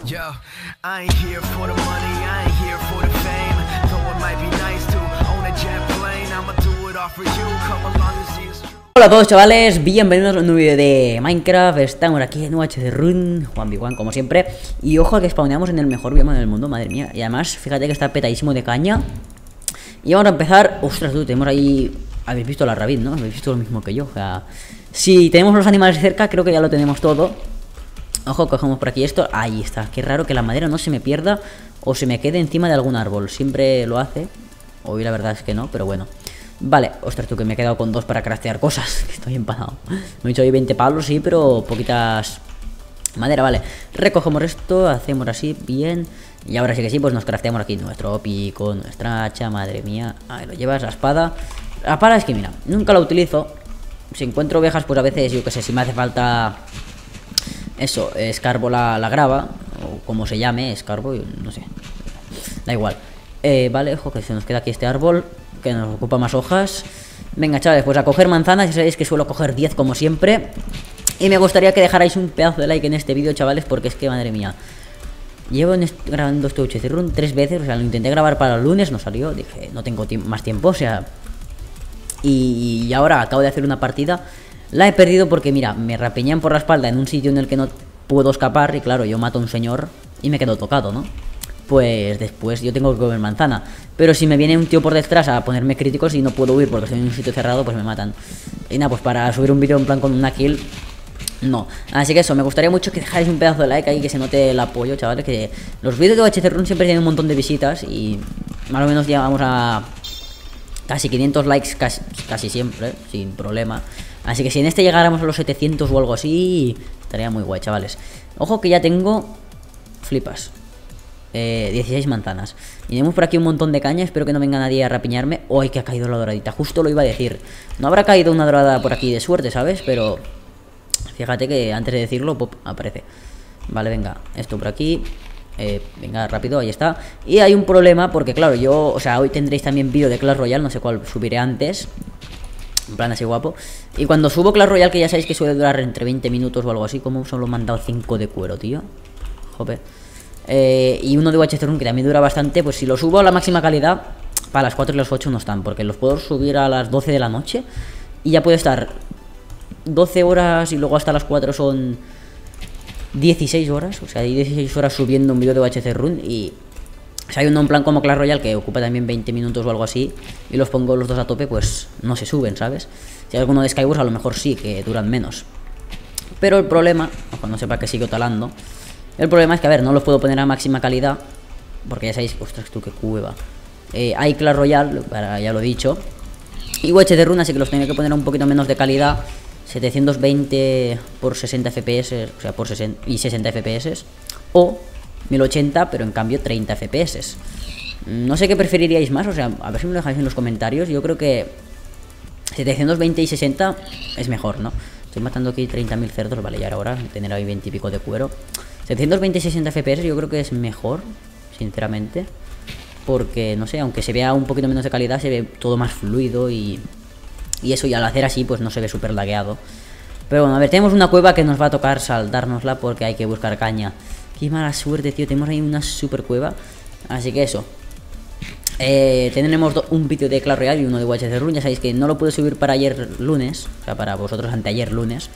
Yo, I ain't here for the money, I ain't here for the fame. Though it might be nice to own a jet plane, I'ma do it all for you, come along and see it's true. Hola a todos chavales, bienvenidos a un nuevo vídeo de Minecraft. Estamos aquí en UHC Run, 1v1 como siempre. Y ojo que spawneamos en el mejor bioma del mundo, madre mía. Y además, fíjate que está petadísimo de caña. Y vamos a empezar. Ostras, tú, tenemos ahí... Habéis visto la rabbit, ¿no? Habéis visto lo mismo que yo. O sea, si tenemos los animales cerca, creo que ya lo tenemos todo. Ojo, cogemos por aquí esto. Ahí está, qué raro que la madera no se me pierda o se me quede encima de algún árbol. Siempre lo hace. Hoy la verdad es que no, pero bueno. Vale, ostras, tú, que me he quedado con 2 para craftear cosas. Estoy empanado. Me he dicho hoy 20 palos, sí, pero poquitas madera, vale. Recogemos esto, hacemos así, bien. Y ahora sí que sí, pues nos crafteamos aquí nuestro pico, nuestra hacha, madre mía. Ahí lo llevas, la espada. La espada es que, mira, nunca la utilizo. Si encuentro ovejas, pues a veces, yo que sé, si me hace falta... Eso, escarbo la grava, o como se llame, escarbo, no sé. Da igual. Vale, ojo, que se nos queda aquí este árbol, que nos ocupa más hojas. Venga, chavales, pues a coger manzanas. Ya sabéis que suelo coger 10 como siempre. Y me gustaría que dejarais un pedazo de like en este vídeo, chavales, porque es que, madre mía, llevo grabando este UHC Run 3 veces. O sea, lo intenté grabar para el lunes, no salió. Dije, no tengo más tiempo, o sea. Y ahora acabo de hacer una partida. La he perdido porque, mira, me rapeñan por la espalda en un sitio en el que no puedo escapar. Y claro, yo mato a un señor y me quedo tocado, ¿no? Pues después yo tengo que comer manzana. Pero si me viene un tío por detrás a ponerme críticos y no puedo huir porque estoy en un sitio cerrado, pues me matan. Y nada, pues para subir un vídeo en plan con una kill, no. Así que eso, me gustaría mucho que dejáis un pedazo de like ahí, que se note el apoyo, chavales. Que los vídeos de UHC Run siempre tienen un montón de visitas y más o menos llegamos a casi 500 likes casi siempre, sin problema. Así que si en este llegáramos a los 700 o algo así, estaría muy guay, chavales. Ojo que ya tengo... Flipas. 16 manzanas. Y tenemos por aquí un montón de caña. Espero que no venga nadie a rapiñarme. ¡Ay, que ha caído la doradita! Justo lo iba a decir. No habrá caído una dorada por aquí de suerte, ¿sabes? Pero fíjate que antes de decirlo, pop, aparece. Vale, venga, esto por aquí. Venga, rápido, ahí está. Y hay un problema porque, claro, yo... O sea, hoy tendréis también vídeo de Clash Royale. No sé cuál subiré antes. En plan así guapo. Y cuando subo Clash Royale, que ya sabéis que suele durar entre 20 minutos o algo así. Como solo me han dado 5 de cuero, tío. Joder. Y uno de UHC Run que también dura bastante. Pues si lo subo a la máxima calidad, para las 4 y las 8 no están, porque los puedo subir a las 12 de la noche y ya puede estar 12 horas y luego hasta las 4 son 16 horas. O sea, hay 16 horas subiendo un vídeo de UHC Run. Y si hay uno en plan como Clash Royale que ocupa también 20 minutos o algo así y los pongo los dos a tope, pues no se suben, ¿sabes? Si hay alguno de Skywars a lo mejor sí, que duran menos. Pero el problema, cuando sepa que sigo talando, el problema es que, a ver, no los puedo poner a máxima calidad, porque ya sabéis, ostras, tú, qué cueva. Hay Clash Royale, ya lo he dicho, y UHC Run, así que los tengo que poner a un poquito menos de calidad. 720 por 60 FPS, o sea, por 60 y 60 FPS, o 1080, pero en cambio 30 FPS. No sé qué preferiríais más, o sea, a ver si me lo dejáis en los comentarios. Yo creo que 720 y 60 es mejor, ¿no? Estoy matando aquí 30.000 cerdos, vale, ya era hora de tener ahí 20 y pico de cuero. 720 y 60 FPS yo creo que es mejor, sinceramente. Porque, no sé, aunque se vea un poquito menos de calidad, se ve todo más fluido y eso, y al hacer así, pues no se ve súper lagueado. Pero bueno, a ver, tenemos una cueva que nos va a tocar saltárnosla porque hay que buscar caña. Qué mala suerte, tío, tenemos ahí una super cueva. Así que eso. Tendremos un vídeo de Clash Royale y uno de UHC Run. Ya sabéis que no lo pude subir para ayer lunes, o sea, para vosotros anteayer lunes.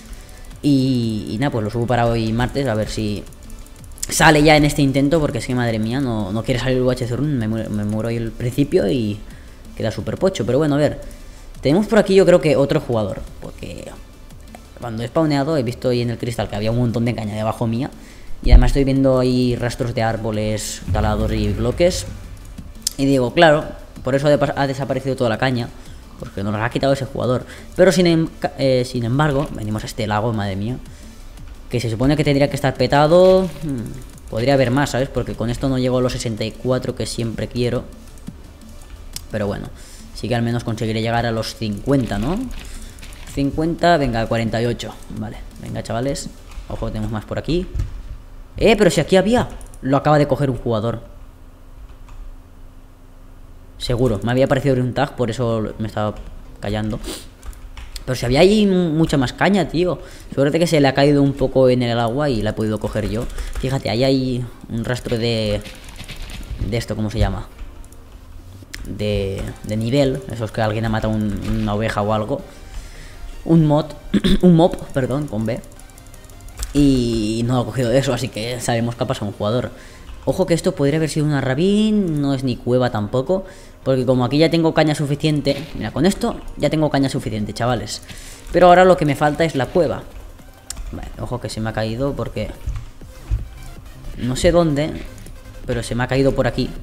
Y nada, pues lo subo para hoy martes, a ver si sale ya en este intento, porque es que, madre mía, no quiere salir el UHC Run. Me muero ahí al principio y queda súper pocho. Pero bueno, a ver, tenemos por aquí yo creo que otro jugador, porque cuando he spawneado he visto ahí en el cristal que había un montón de caña debajo mía. Y además estoy viendo ahí rastros de árboles talados y bloques. Y digo, claro, por eso ha desaparecido toda la caña, porque nos la ha quitado ese jugador. Pero sin embargo, venimos a este lago, madre mía, que se supone que tendría que estar petado. Podría haber más, ¿sabes? Porque con esto no llego a los 64 que siempre quiero. Pero bueno, sí que al menos conseguiré llegar a los 50, ¿no? 50, venga, 48. Vale, venga, chavales. Ojo, tenemos más por aquí. Pero si aquí había. Lo acaba de coger un jugador. Seguro, me había parecido un tag, por eso me estaba callando. Pero si había ahí mucha más caña, tío. Suerte que se le ha caído un poco en el agua y la he podido coger yo. Fíjate, ahí hay un rastro de esto, ¿cómo se llama? De nivel. Eso es que alguien ha matado una oveja o algo. Un mod. Un mob, perdón, con B. Y no ha cogido eso, así que sabemos que ha pasado un jugador. Ojo que esto podría haber sido una rabín. No es ni cueva tampoco. Porque como aquí ya tengo caña suficiente. Mira, con esto ya tengo caña suficiente, chavales. Pero ahora lo que me falta es la cueva. Vale, ojo que se me ha caído porque no sé dónde, pero se me ha caído por aquí.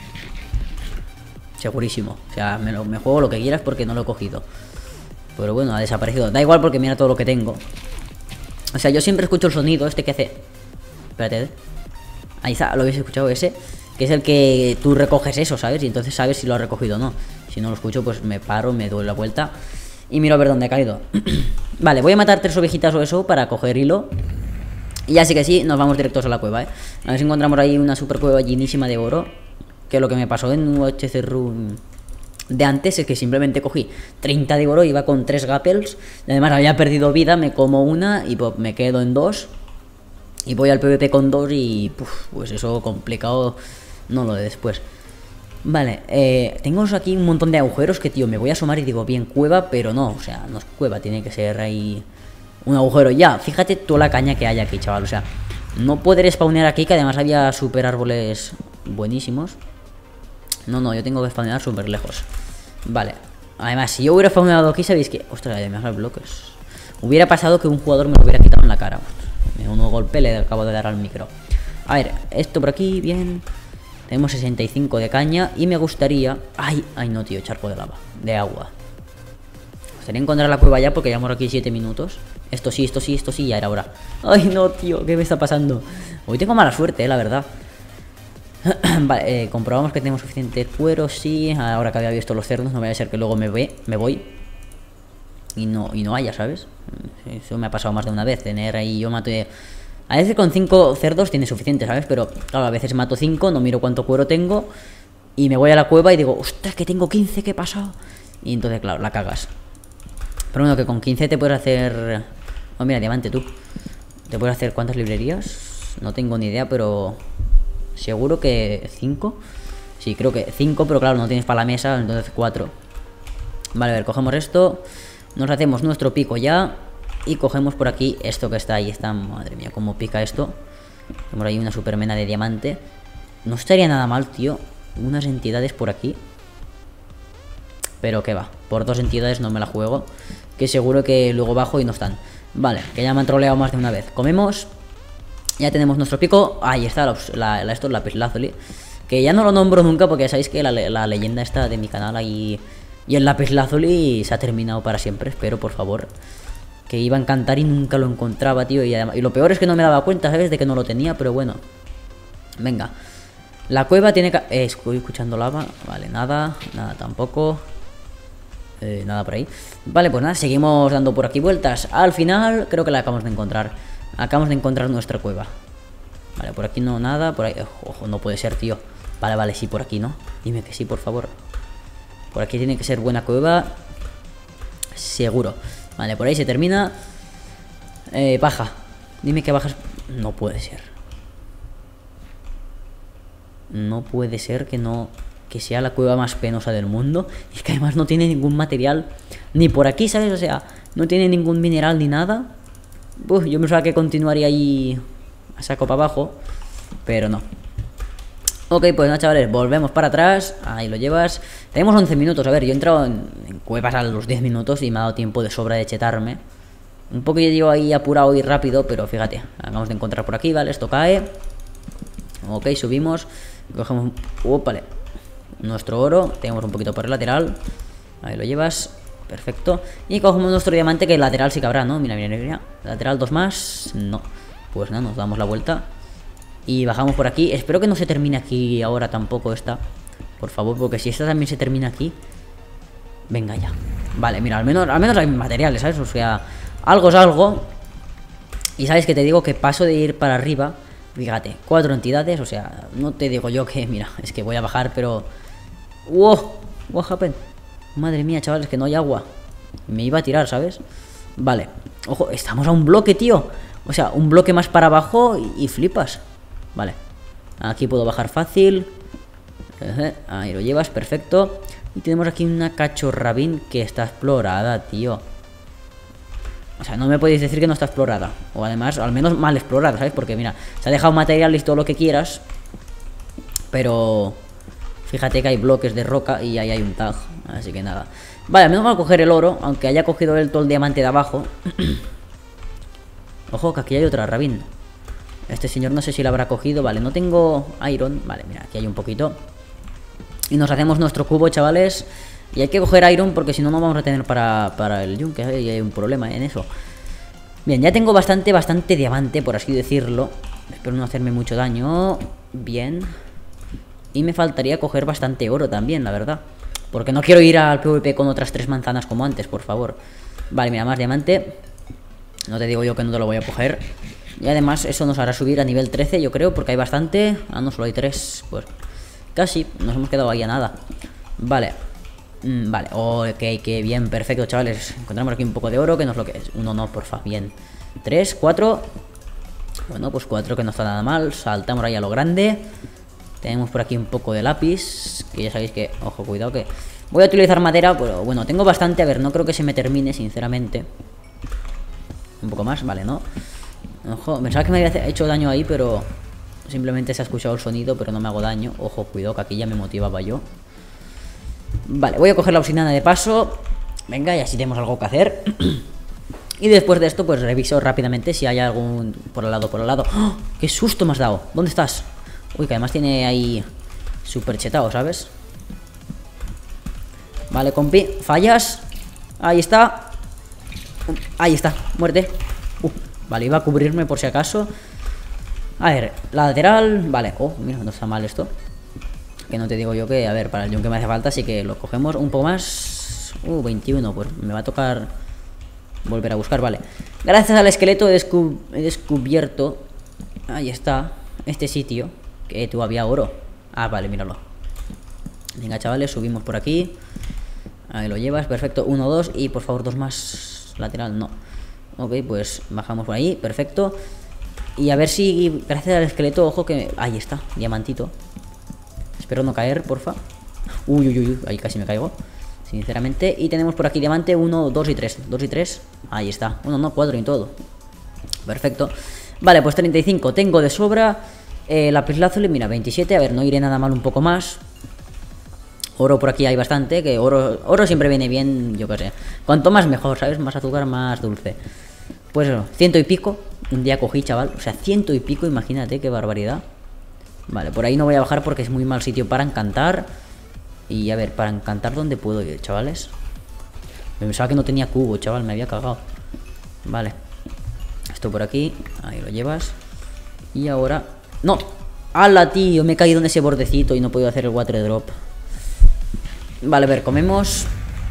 Segurísimo. O sea, me juego lo que quieras porque no lo he cogido. Pero bueno, ha desaparecido. Da igual porque mira todo lo que tengo. O sea, yo siempre escucho el sonido este que hace. Espérate. Ahí está, lo habéis escuchado ese. Que es el que tú recoges eso, ¿sabes? Y entonces sabes si lo has recogido o no. Si no lo escucho, pues me paro, me doy la vuelta y miro a ver dónde he caído. Vale, voy a matar 3 ovejitas o eso para coger hilo. Y ya sí que sí, nos vamos directos a la cueva, ¿eh? A ver si encontramos ahí una super cueva llenísima de oro. Que lo que me pasó en UHC Run de antes es que simplemente cogí 30 de oro, iba con 3 gapples. Y además había perdido vida, me como una y pues, me quedo en 2. Y voy al PvP con 2 y pues eso complicado. No lo de después. Vale, tengo aquí un montón de agujeros que, tío, me voy a asomar y digo, bien, cueva, pero no, o sea, no es cueva, tiene que ser ahí un agujero. Ya, fíjate toda la caña que hay aquí, chaval, o sea, no poder spawnear aquí, que además había super árboles buenísimos. No, yo tengo que spawnear súper lejos. Vale, además, si yo hubiera spawneado aquí, sabéis que, ostras, además hay bloques. Hubiera pasado que un jugador me lo hubiera quitado en la cara. Un golpe le acabo de dar al micro. A ver, esto por aquí, bien. Tenemos 65 de caña y me gustaría... Ay, no, tío, charco de lava, de agua. Me gustaría encontrar la cueva ya porque llevamos aquí 7 minutos. Esto sí, ya era hora. Ay, no, tío, ¿qué me está pasando? Hoy tengo mala suerte, la verdad. Vale, comprobamos que tenemos suficiente cuero, sí. Ahora que había visto los cerdos, no vaya a ser que luego me voy y no haya, ¿sabes? Eso me ha pasado más de una vez. Tener ahí, yo maté... A veces con 5 cerdos tiene suficiente, ¿sabes? Pero claro, a veces mato 5, no miro cuánto cuero tengo y me voy a la cueva y digo, ostras, que tengo 15, ¿qué pasa? Y entonces, claro, la cagas. Pero bueno, que con 15 te puedes hacer... Oh, mira, diamante tú. ¿Te puedes hacer cuántas librerías? No tengo ni idea, pero... Seguro que 5. Sí, creo que 5, pero claro, no tienes para la mesa, entonces 4. Vale, a ver, cogemos esto. Nos hacemos nuestro pico ya. Y cogemos por aquí esto que está ahí. Está, madre mía, cómo pica esto. Tenemos ahí una supermena de diamante. No estaría nada mal, tío. Unas entidades por aquí. Pero que va, por 2 entidades no me la juego. Que seguro que luego bajo y no están. Vale, que ya me han troleado más de una vez. Comemos. Ya tenemos nuestro pico. Ahí está, esto es lapislázuli. Que ya no lo nombro nunca porque ya sabéis que la leyenda está de mi canal ahí. Y el lapislázuli se ha terminado para siempre. Espero, por favor. Que iba a encantar y nunca lo encontraba, tío. Y lo peor es que no me daba cuenta, ¿sabes? De que no lo tenía, pero bueno. Venga. La cueva tiene que... estoy escuchando lava. Vale, nada tampoco. Nada por ahí. Vale, pues nada, seguimos dando por aquí vueltas. Al final, creo que la acabamos de encontrar. Acabamos de encontrar nuestra cueva. Vale, por aquí no, nada. Por ahí... Ojo, no puede ser, tío. Vale, sí, por aquí, ¿no? Dime que sí, por favor. Por aquí tiene que ser buena cueva. Seguro. Vale, por ahí se termina. Baja. Dime que bajas. No puede ser. No puede ser que no... Que sea la cueva más penosa del mundo. Y que además no tiene ningún material. Ni por aquí, ¿sabes? O sea, no tiene ningún mineral ni nada. Yo pensaba que continuaría ahí a saco para abajo. Pero no. Ok, pues nada, chavales, volvemos para atrás. Ahí lo llevas. Tenemos 11 minutos, a ver, yo he entrado en cuevas a los 10 minutos y me ha dado tiempo de sobra de chetarme. Un poquillo llevo ahí apurado y rápido, pero fíjate, acabamos de encontrar por aquí, ¿vale? Esto cae. Ok, subimos. Cogemos, vale, nuestro oro, tenemos un poquito por el lateral. Ahí lo llevas, perfecto. Y cogemos nuestro diamante, que el lateral sí que habrá, ¿no? Mira. Lateral 2 más, no. Pues nada, nos damos la vuelta y bajamos por aquí. Espero que no se termine aquí ahora tampoco esta. Por favor, porque si esta también se termina aquí. Venga ya. Vale, mira, al menos hay materiales, ¿sabes? O sea, algo es algo. Y sabes que te digo que paso de ir para arriba. Fíjate, 4 entidades, o sea, no te digo yo que, mira, es que voy a bajar, pero... ¡Wow! What happened? Madre mía, chavales, que no hay agua. Me iba a tirar, ¿sabes? Vale. Ojo, estamos a un bloque, tío. O sea, un bloque más para abajo y flipas. Vale. Aquí puedo bajar fácil. Ahí lo llevas, perfecto. Y tenemos aquí una cachorrabín que está explorada, tío. O sea, no me podéis decir que no está explorada. O además, al menos mal explorada, ¿sabes? Porque mira, se ha dejado materiales y todo lo que quieras. Pero fíjate que hay bloques de roca y ahí hay un tag. Así que nada. Vale, al menos vamos a coger el oro. Aunque haya cogido todo el diamante de abajo. Ojo, que aquí hay otra rabín. Este señor no sé si lo habrá cogido. Vale, no tengo iron. Vale, mira, aquí hay un poquito. Y nos hacemos nuestro cubo, chavales. Y hay que coger iron porque si no, no vamos a tener para el yunque. Y hay un problema en eso. Bien, ya tengo bastante diamante, por así decirlo. Espero no hacerme mucho daño. Bien. Y me faltaría coger bastante oro también, la verdad. Porque no quiero ir al PvP con otras 3 manzanas como antes, por favor. Vale, mira, más diamante. No te digo yo que no te lo voy a coger. Y además eso nos hará subir a nivel 13, yo creo, porque hay bastante. Ah, no, solo hay 3. Pues casi, nos hemos quedado ahí a nada. Vale. Vale, ok, que bien, perfecto, chavales. Encontramos aquí un poco de oro, que no es lo que es. Uno no, porfa, bien. 3, 4. Bueno, pues 4, que no está nada mal. Saltamos ahí a lo grande. Tenemos por aquí un poco de lápiz. Que ya sabéis que, ojo, cuidado que voy a utilizar madera, pero bueno, tengo bastante. A ver, no creo que se me termine, sinceramente. Un poco más, vale, ¿no? Ojo, pensaba que me había hecho daño ahí, pero simplemente se ha escuchado el sonido, pero no me hago daño. Ojo, cuidado, que aquí ya me motivaba yo. Vale, voy a coger la obsidiana de paso. Venga, y así tenemos algo que hacer. Y después de esto, pues reviso rápidamente si hay algún por al lado, ¡Oh! ¡Qué susto me has dado! ¿Dónde estás? Uy, que además tiene ahí súper chetado, ¿sabes? Vale, compi, fallas. Ahí está. Ahí está, muerte. Vale, iba a cubrirme por si acaso. A ver, lateral. Vale, oh, mira, no está mal esto. Que no te digo yo que, a ver, para el yunque me hace falta, así que lo cogemos un poco más. 21, pues me va a tocar volver a buscar, vale. Gracias al esqueleto he descubierto. Ahí está, este sitio. Que tú había oro. Ah, vale, míralo. Venga, chavales, subimos por aquí. Ahí lo llevas, perfecto. 1, 2 y por favor 2 más. Lateral, no. Ok, pues bajamos por ahí, perfecto. Y a ver si, gracias al esqueleto, ojo que... Ahí está, diamantito. Espero no caer, porfa. Uy, ahí casi me caigo, sinceramente. Y tenemos por aquí diamante 1, 2 y 3. 2 y 3, ahí está. 1, no, 4 y todo. Perfecto. Vale, pues 35 tengo de sobra. Lapislázuli, mira, 27. A ver, no iré nada mal un poco más. Oro por aquí hay bastante. Que oro siempre viene bien, yo qué sé. Cuanto más mejor, ¿sabes? Más azúcar, más dulce. Pues eso, 100 y pico. Un día cogí, chaval. O sea, 100 y pico, imagínate, qué barbaridad. Vale, por ahí no voy a bajar porque es muy mal sitio para encantar. Y a ver, para encantar, ¿dónde puedo ir, chavales? Me pensaba que no tenía cubo, chaval, me había cagado. Vale. Esto por aquí, ahí lo llevas. Y ahora... ¡No! ¡Hala, tío! Me he caído en ese bordecito y no he podido hacer el water drop. Vale, a ver, comemos.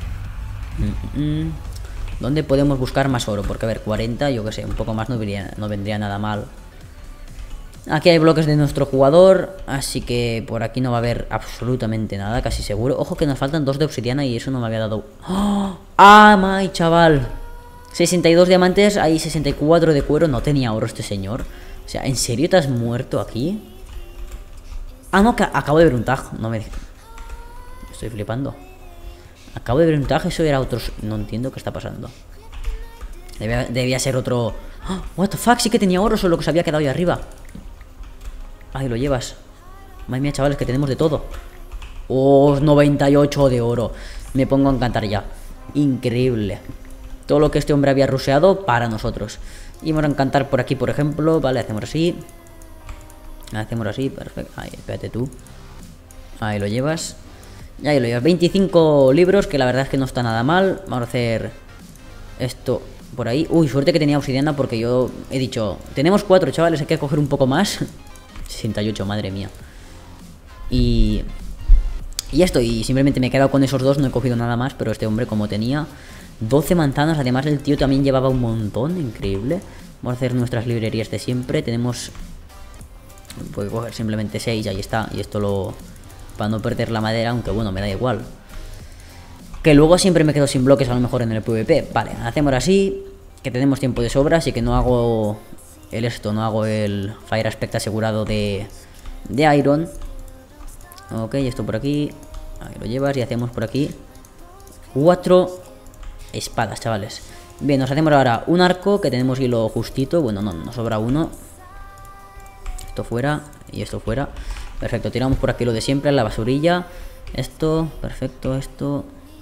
¿Dónde podemos buscar más oro? Porque a ver, 40, yo que sé, un poco más no vendría nada mal. Aquí hay bloques de nuestro jugador, así que por aquí no va a haber absolutamente nada, casi seguro. Ojo que nos faltan 2 de obsidiana y eso no me había dado... ¡Oh! ¡Ah, my chaval! 62 diamantes, hay 64 de cuero. No tenía oro este señor. O sea, ¿en serio te has muerto aquí? Ah, no, que acabo de ver un tag. No me... Estoy flipando. Acabo de ver un tag, eso era otro... No entiendo qué está pasando. Debía ser otro... ¡Oh! What the fuck, sí que tenía oro, solo que se había quedado ahí arriba. Ahí lo llevas. Madre mía, chavales, que tenemos de todo. Oh, 98 de oro. Me pongo a encantar ya. Increíble. Todo lo que este hombre había rusheado para nosotros. Y vamos a encantar por aquí, por ejemplo. Vale, hacemos así. Hacemos así, perfecto. Ahí, espérate tú. Ahí lo llevas. Y ahí lo llevas. 25 libros, que la verdad es que no está nada mal. Vamos a hacer esto por ahí. Uy, suerte que tenía obsidiana porque yo he dicho... Tenemos 4, chavales, hay que coger un poco más. 68, madre mía. Y esto, y simplemente me he quedado con esos 2, no he cogido nada más. Pero este hombre como tenía 12 manzanas, además el tío también llevaba un montón, increíble. Vamos a hacer nuestras librerías de siempre. Tenemos... Puedo coger simplemente 6, ahí está. Y esto lo... Para no perder la madera, aunque bueno, me da igual. Que luego siempre me quedo sin bloques a lo mejor en el PvP. Vale, hacemos así, que tenemos tiempo de sobra, así que no hago no hago el Fire Aspect asegurado de Iron. Ok, esto por aquí. Ahí lo llevas y hacemos por aquí 4 espadas, chavales. Bien, nos hacemos ahora un arco, que tenemos hilo justito. Bueno, no, nos sobra uno. Esto fuera y esto fuera. Perfecto, tiramos por aquí lo de siempre, la basurilla. Esto, perfecto, esto.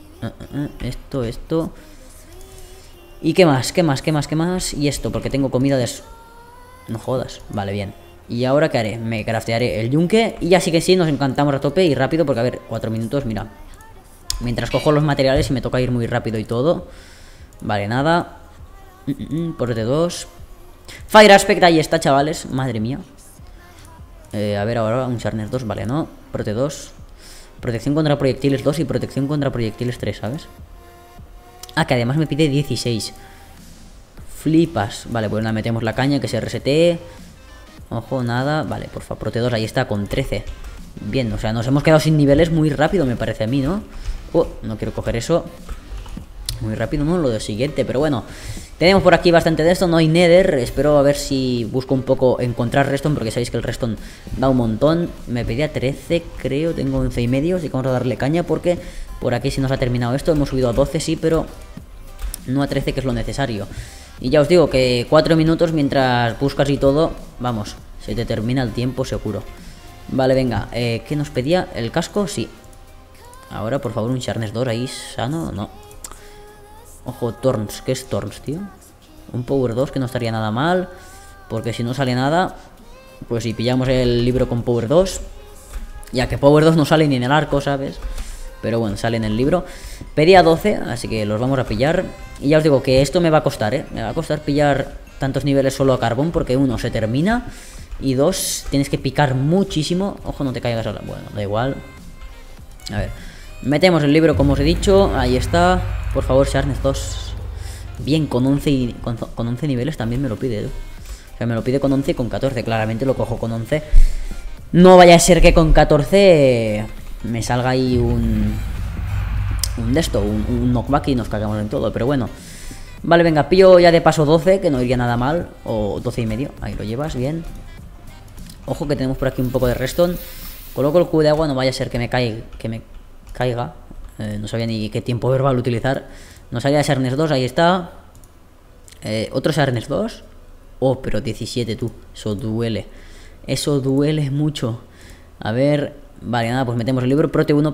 Esto. ¿Y qué más? ¿Qué más? Y esto, porque tengo comida de... No jodas, vale, bien. ¿Y ahora qué haré? Me craftearé el yunque. Y ya sí que sí, nos encantamos a tope y rápido, porque a ver, 4 minutos, mira. Mientras cojo los materiales y me toca ir muy rápido y todo. Vale, nada. Por D2. Fire Aspect, ahí está, chavales. Madre mía. A ver, ahora un Sharpness 2, vale, no. Prote 2. Protección contra proyectiles 2 y protección contra proyectiles 3, ¿sabes? Ah, que además me pide 16. Flipas. Vale, pues nada, metemos la caña, que se resetee. Ojo, nada. Vale, porfa, Prote 2, ahí está, con 13. Bien, o sea, nos hemos quedado sin niveles muy rápido, me parece a mí, ¿no? Oh, no quiero coger eso. Muy rápido, ¿no? Lo del siguiente, pero bueno. Tenemos por aquí bastante de esto, no hay Nether. Espero a ver si busco un poco encontrar Redstone, porque sabéis que el Redstone da un montón. Me pedía 13, creo, tengo 11 y medio, así que vamos a darle caña, porque por aquí sí nos ha terminado esto. Hemos subido a 12, sí, pero no a 13, que es lo necesario. Y ya os digo que 4 minutos mientras buscas y todo, vamos, se te termina el tiempo seguro. Vale, venga, ¿qué nos pedía? ¿El casco? Sí. Ahora, por favor, un Sharpness 2 ahí sano, no. Ojo, Thorns, ¿qué es Thorns, tío? Un Power 2 que no estaría nada mal, porque si no sale nada, pues si pillamos el libro con Power 2, ya que Power 2 no sale ni en el arco, ¿sabes? Pero bueno, sale en el libro. Pedía 12, así que los vamos a pillar. Y ya os digo que esto me va a costar, ¿eh? Me va a costar pillar tantos niveles solo a carbón, porque 1, se termina, y 2, tienes que picar muchísimo. Ojo, no te caigas ahora. Bueno, da igual. A ver, metemos el libro como os he dicho. Ahí está. Por favor, Sharpness 2. Bien, con 11 con 11 niveles también me lo pide, ¿eh? O sea, me lo pide con 11 y con 14. Claramente lo cojo con 11. No vaya a ser que con 14 me salga ahí un knockback y nos cagamos en todo. Pero bueno. Vale, venga, pillo ya de paso 12, que no iría nada mal. O 12 y medio. Ahí lo llevas, bien. Ojo que tenemos por aquí un poco de redstone. Coloco el cubo de agua, no vaya a ser que me caiga. No sabía ni qué tiempo verbal utilizar. Nos salía Sharpness 2, ahí está. Otro Sharpness 2. Oh, pero 17 tú. Eso duele. Eso duele mucho. A ver. Vale, nada, pues metemos el libro. Prote 1.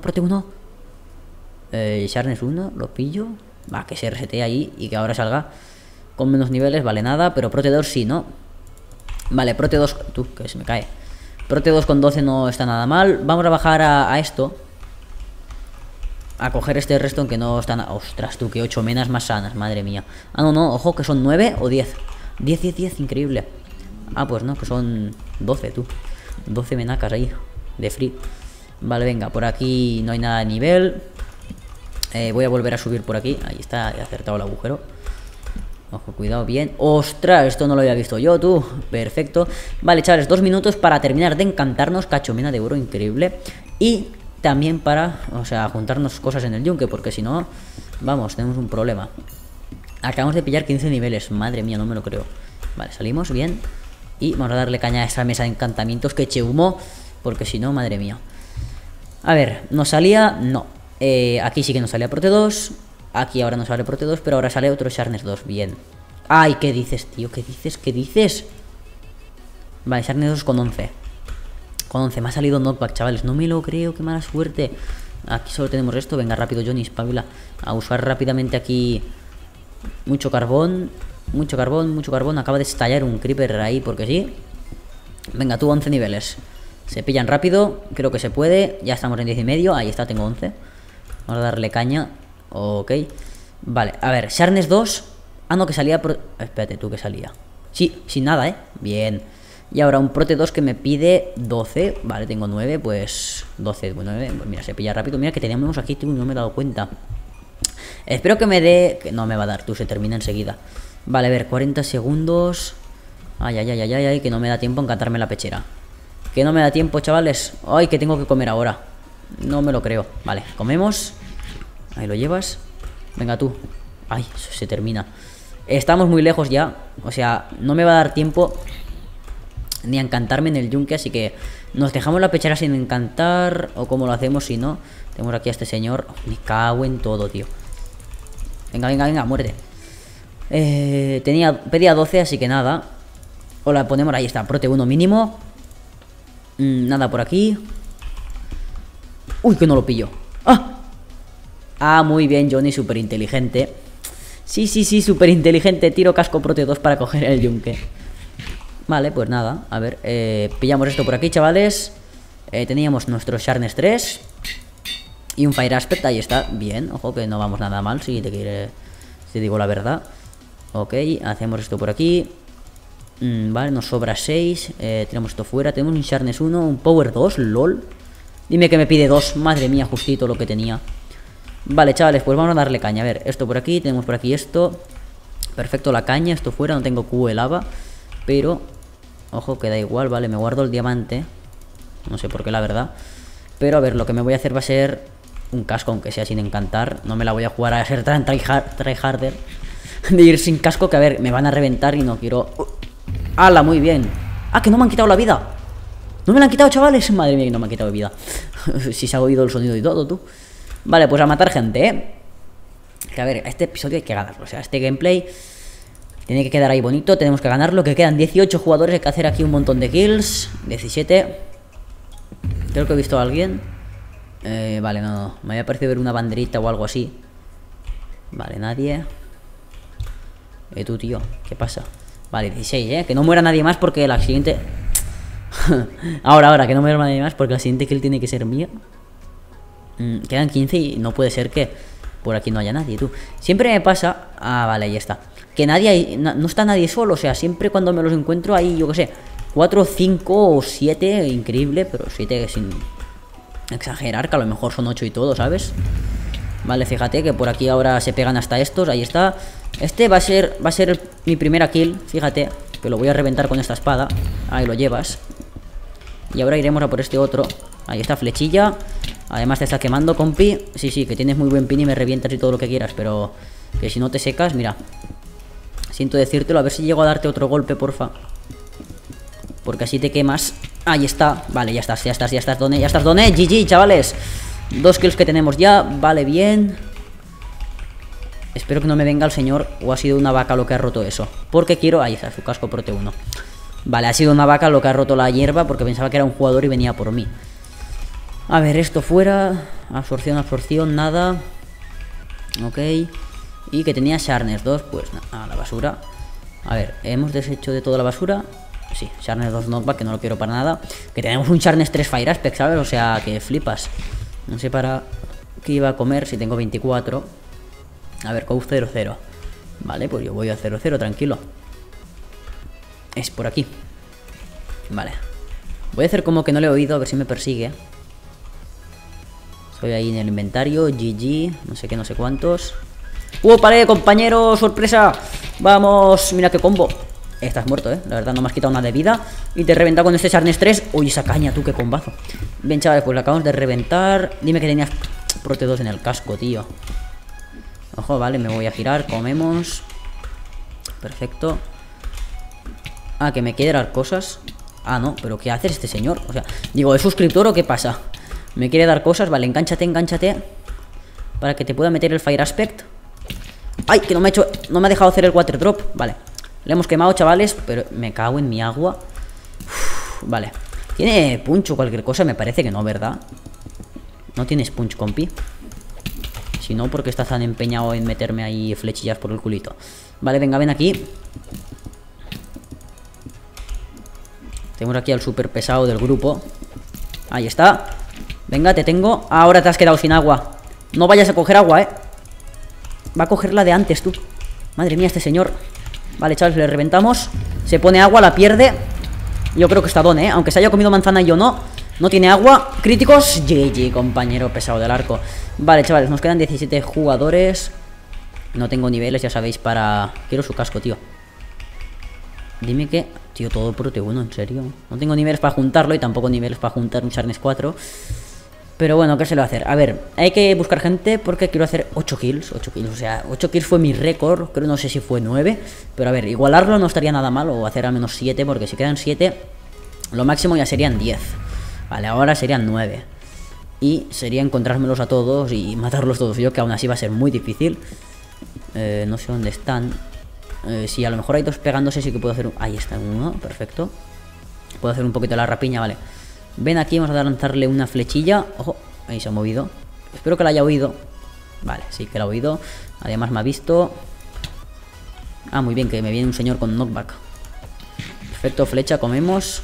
Sharpness 1, lo pillo. Va, que se resete ahí y que ahora salga con menos niveles. Vale, nada, pero Prote 2 sí, ¿no? Vale, Prote 2. Tú, que se me cae. Prote 2 con 12 no está nada mal. Vamos a bajar a esto. A coger este redstone que no están... Ostras, tú, que 8 menas más sanas, madre mía. Ah, no, ojo, que son 9 o 10. 10, increíble. Ah, pues no, que son 12, tú. 12 menacas ahí, de free. Vale, venga, por aquí no hay nada de nivel. Voy a volver a subir por aquí. Ahí está, he acertado el agujero. Ojo, cuidado, bien. ¡Ostras! Esto no lo había visto yo, tú. Perfecto. Vale, chavales, 2 minutos para terminar de encantarnos. Cachomina de oro, increíble. Y también para, o sea, juntarnos cosas en el yunque, porque si no, vamos, tenemos un problema. Acabamos de pillar 15 niveles. Madre mía, no me lo creo. Vale, salimos, bien. Y vamos a darle caña a esta mesa de encantamientos que eche humo, porque si no, madre mía. A ver, ¿nos salía? No. Aquí sí que nos salía Prote 2. Aquí ahora nos sale Prote 2, pero ahora sale otro Sharpness 2, bien. Ay, ¿qué dices, tío? ¿Qué dices? Vale, Sharpness 2 con 11. Con 11, me ha salido knockback, chavales. No me lo creo, qué mala suerte. Aquí solo tenemos esto. Venga, rápido, Johnny, espabila. A usar rápidamente aquí mucho carbón. Mucho carbón. Acaba de estallar un creeper ahí porque sí. Venga, tú, 11 niveles. Se pillan rápido, creo que se puede. Ya estamos en 10 y medio, ahí está, tengo 11. Vamos a darle caña. Ok. Vale, a ver, Sharpness 2. Ah, no, que salía... Espérate, tú, que salía. Sí, sin nada, Bien. Y ahora un Prote 2 que me pide 12. Vale, tengo 9, pues 12, 9. Pues mira, se pilla rápido. Mira que teníamos aquí, tú, no me he dado cuenta. Espero que me dé... Que no me va a dar, tú, se termina enseguida. Vale, a ver, 40 segundos. Ay, que no me da tiempo a encantarme la pechera. Que no me da tiempo, chavales. Ay, que tengo que comer ahora. No me lo creo. Vale, comemos. Ahí lo llevas. Venga tú. Ay, se termina. Estamos muy lejos ya. O sea, no me va a dar tiempo ni a encantarme en el yunque. Así que nos dejamos la pechera sin encantar. O como lo hacemos si no. Tenemos aquí a este señor. Me cago en todo, tío. Venga, venga, venga, muerte. Pedía 12, así que nada. O la ponemos, ahí está, prote 1 mínimo. Nada por aquí. Uy, que no lo pillo. ¡Ah! Ah, muy bien, Johnny, súper inteligente. Sí, sí, sí, súper inteligente. Tiro casco prote 2 para coger el yunque. Vale, pues nada, a ver, pillamos esto por aquí, chavales. Teníamos nuestro Sharpness 3 y un Fire Aspect, ahí está, bien. Ojo que no vamos nada mal, si digo la verdad. Ok, hacemos esto por aquí. Vale, nos sobra 6. Tenemos esto fuera, tenemos un Sharpness 1, un Power 2, lol. Dime que me pide 2, madre mía, justito lo que tenía. Vale, chavales, pues vamos a darle caña. A ver, esto por aquí, tenemos por aquí esto. Perfecto, la caña, esto fuera, no tengo cubo de lava. Pero, ojo, que da igual, vale, me guardo el diamante. No sé por qué, la verdad. Pero a ver, lo que me voy a hacer va a ser un casco, aunque sea sin encantar. No me la voy a jugar a ser tan tryharder de ir sin casco, que a ver, me van a reventar y no quiero... ¡Hala! Muy bien. ¡Ah, que no me han quitado la vida! ¡No me la han quitado, chavales! Madre mía, que no me han quitado vida. Si se ha oído el sonido y todo, tú. Vale, pues a matar gente, ¿eh? Que a ver, este episodio hay que ganarlo. O sea, este gameplay tiene que quedar ahí bonito. Tenemos que ganarlo, que quedan 18 jugadores. Hay que hacer aquí un montón de kills. 17. Creo que he visto a alguien. Vale, no. Me había parecido ver una banderita o algo así. Vale, nadie. Tú, tío, ¿qué pasa? Vale, 16, que no muera nadie más porque la siguiente... ahora, que no muera nadie más porque la siguiente kill tiene que ser mía. Quedan 15 y no puede ser que por aquí no haya nadie, tú. Siempre me pasa... Ah, vale, ahí está. Que nadie no está nadie solo, o sea, siempre cuando me los encuentro hay, yo qué sé, 4, 5 o 7, increíble, pero 7 sin exagerar, que a lo mejor son 8 y todo, ¿sabes? Vale, fíjate que por aquí ahora se pegan hasta estos, ahí está. Este va a ser mi primera kill, fíjate, que lo voy a reventar con esta espada. Ahí lo llevas. Y ahora iremos a por este otro. Ahí está, flechilla. Además te está quemando, compi. Sí, sí, que tienes muy buen pin y me revientas y todo lo que quieras, pero que si no te secas, mira. Siento decírtelo, a ver si llego a darte otro golpe, porfa. Porque así te quemas. Ahí está, vale, ya estás, Done, GG, chavales. 2 kills que tenemos ya, vale, bien. Espero que no me venga el señor o ha sido una vaca lo que ha roto eso. Porque quiero... Ahí está, su casco prote 1. Vale, ha sido una vaca lo que ha roto la hierba porque pensaba que era un jugador y venía por mí. A ver, esto fuera. Absorción, nada. Ok. Y que tenía Sharpness 2, pues a la basura. A ver, hemos deshecho de toda la basura. Sí, Sharpness 2 knockback, que no lo quiero para nada. Que tenemos un Sharpness 3 Fire Aspect, ¿sabes? O sea, que flipas. No sé para qué iba a comer si tengo 24. A ver, Cow 00. Vale, pues yo voy a 00, tranquilo. Es por aquí. Vale. Voy a hacer como que no le he oído, a ver si me persigue. Estoy ahí en el inventario, GG, no sé qué, no sé cuántos. ¡Vale, compañero! ¡Sorpresa! ¡Vamos! Mira qué combo. Estás muerto, la verdad no me has quitado nada de vida. Y te he reventado con este Sharpness 3. Uy, esa caña, tú, qué combazo. Bien, chavales, pues la acabamos de reventar. Dime que tenías prote 2 en el casco, tío. Ojo, vale, me voy a girar, comemos. Perfecto. Ah, que me quiere dar cosas. Ah, no, pero ¿qué hace este señor? O sea, digo, ¿es suscriptor o qué pasa? Me quiere dar cosas, vale, engánchate. Para que te pueda meter el Fire Aspect. ¡Ay! Que no me ha dejado hacer el Water Drop. Vale, le hemos quemado, chavales. Pero me cago en mi agua. Uf, vale. ¿Tiene punch o cualquier cosa? Me parece que no, ¿verdad? No tienes punch, compi. Si no, porque estás tan empeñado en meterme ahí flechillas por el culito. Vale, venga, ven aquí. Tenemos aquí al super pesado del grupo. Ahí está. Venga, te tengo. Ahora te has quedado sin agua. No vayas a coger agua, Va a coger la de antes, tú. Madre mía, este señor. Vale, chavales, le reventamos. Se pone agua, la pierde. Yo creo que está Done, aunque se haya comido manzana y yo no. No tiene agua. Críticos. GG, compañero pesado del arco. Vale, chavales, nos quedan 17 jugadores. No tengo niveles, ya sabéis, para... Quiero su casco, tío. Dime que... Tío, todo prote 1, en serio. No tengo niveles para juntarlo y tampoco niveles para juntar un Sharpness 4. Pero bueno, ¿qué se le va a hacer? A ver, hay que buscar gente porque quiero hacer 8 kills. 8 kills, o sea, 8 kills fue mi récord. Creo, no sé si fue 9. Pero a ver, igualarlo no estaría nada mal. O hacer al menos 7, porque si quedan 7, lo máximo ya serían 10. Vale, ahora serían 9. Y sería encontrármelos a todos y matarlos todos yo, que aún así va a ser muy difícil. No sé dónde están. Si a lo mejor hay dos pegándose, sí que puedo hacer... Ahí está uno, perfecto. Puedo hacer un poquito de la rapiña, vale. Ven aquí, vamos a lanzarle una flechilla. Ojo, ahí se ha movido. Espero que la haya oído. Vale, sí que la ha oído. Además me ha visto. Ah, muy bien, que me viene un señor con knockback. Perfecto, flecha, comemos.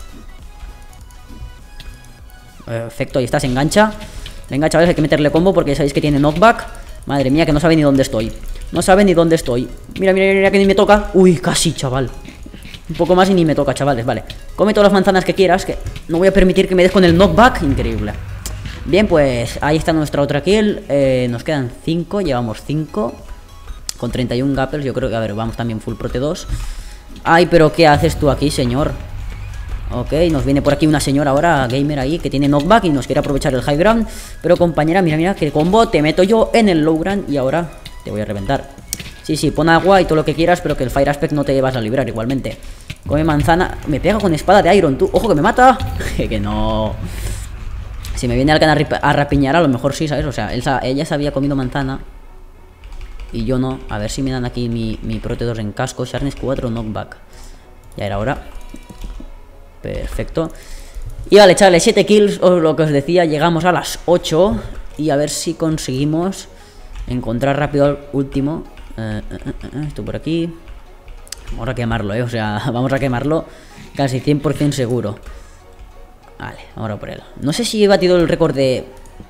Perfecto, ahí está, se engancha. Venga, chavales, hay que meterle combo porque ya sabéis que tiene knockback. Madre mía, que no sabe ni dónde estoy. No sabe ni dónde estoy. Mira, mira, mira, que ni me toca. Uy, casi, chaval. Un poco más y ni me toca, chavales, vale. Come todas las manzanas que quieras, que no voy a permitir que me des con el knockback. Increíble. Bien, pues ahí está nuestra otra kill. Nos quedan 5, llevamos 5. Con 31 gappers, yo creo que, a ver, vamos también full prote 2. Ay, pero ¿qué haces tú aquí, señor? Ok, nos viene por aquí una señora ahora, gamer ahí, que tiene knockback y nos quiere aprovechar el high ground. Pero compañera, mira, mira, que combo, te meto yo en el low ground y ahora te voy a reventar. Sí, sí, pon agua y todo lo que quieras, pero que el fire aspect no te vas a librar igualmente. Come manzana, me pega con espada de iron, tú, ojo que me mata. Que no... Si me viene alguien a rapiñar, a lo mejor sí, ¿sabes? O sea, ella se había comido manzana y yo no. A ver si me dan aquí mi prote 2 en casco. Sharpness 4, knockback. Ya era hora. Perfecto. Y vale, chavales, 7 kills, o lo que os decía, llegamos a las 8. Y a ver si conseguimos encontrar rápido al último. Esto por aquí. Vamos a quemarlo, o sea, vamos a quemarlo casi 100% seguro. Vale, ahora por él. No sé si he batido el récord de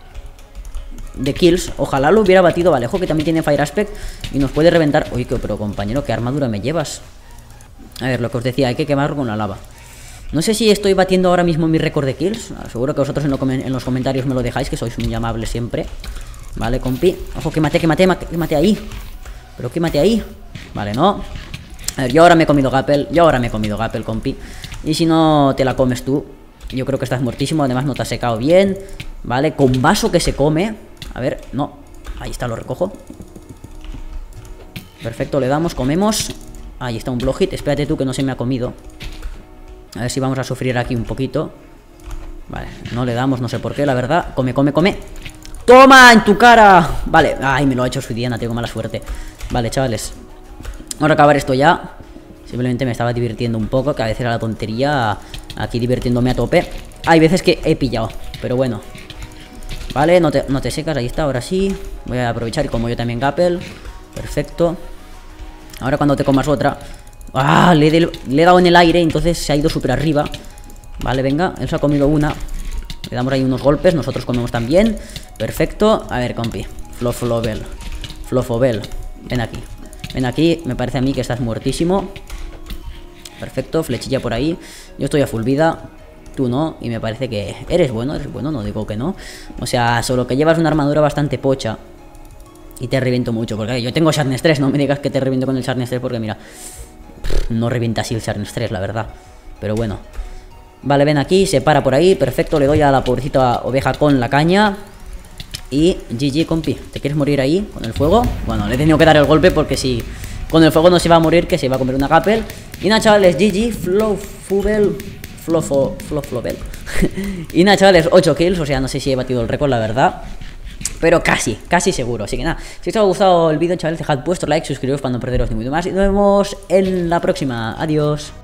kills. Ojalá lo hubiera batido. Vale, ojo que también tiene fire aspect y nos puede reventar. Uy, pero compañero, ¿qué armadura me llevas? A ver, lo que os decía, hay que quemarlo con la lava. No sé si estoy batiendo ahora mismo mi récord de kills. Seguro que vosotros en los comentarios me lo dejáis, que sois muy amables siempre. Vale, compi. Ojo, que mate ahí. Pero que mate ahí. Vale, no. A ver, yo ahora me he comido Gappel. Compi. Y si no te la comes tú, yo creo que estás muertísimo. Además no te has secado bien. Vale, con vaso que se come. A ver, no. Ahí está, lo recojo. Perfecto, le damos, comemos. Ahí está un blow hit. Espérate tú que no se me ha comido. A ver si vamos a sufrir aquí un poquito. Vale, no le damos, no sé por qué, la verdad. Come. ¡Toma! ¡En tu cara! Vale, ay, me lo ha hecho su Diana, tengo mala suerte. Vale, chavales, vamos a acabar esto ya. Simplemente me estaba divirtiendo un poco, que a veces era la tontería. Aquí divirtiéndome a tope. Hay veces que he pillado, pero bueno. Vale, no te secas, ahí está, ahora sí. Voy a aprovechar y como yo también Gappel. Perfecto. Ahora cuando te comas otra. ¡Ah! Le he dado en el aire, entonces se ha ido súper arriba. Vale, venga, él se ha comido una. Le damos ahí unos golpes, nosotros comemos también. Perfecto, a ver, compi. Flofobel. Ven aquí, me parece a mí que estás muertísimo. Perfecto, flechilla por ahí. Yo estoy a full vida, tú no. Y me parece que eres bueno, no digo que no. O sea, solo que llevas una armadura bastante pocha y te reviento mucho, porque yo tengo Sharpness 3. No me digas que te reviento con el Sharpness 3, porque mira, no revienta así el Sharpness 3, la verdad. Pero bueno. Vale, ven aquí, se para por ahí. Perfecto, le doy a la pobrecita oveja con la caña. Y GG, compi. ¿Te quieres morir ahí con el fuego? Bueno, le he tenido que dar el golpe porque si con el fuego no se va a morir, que se va a comer una Gappel. Y nada, chavales, GG, Flofobel. Y nada, chavales, 8 kills. O sea, no sé si he batido el récord, la verdad, pero casi seguro. Así que nada, si os ha gustado el vídeo, chavales, dejad vuestro like, suscribiros para no perderos ni mucho más. Y nos vemos en la próxima. Adiós.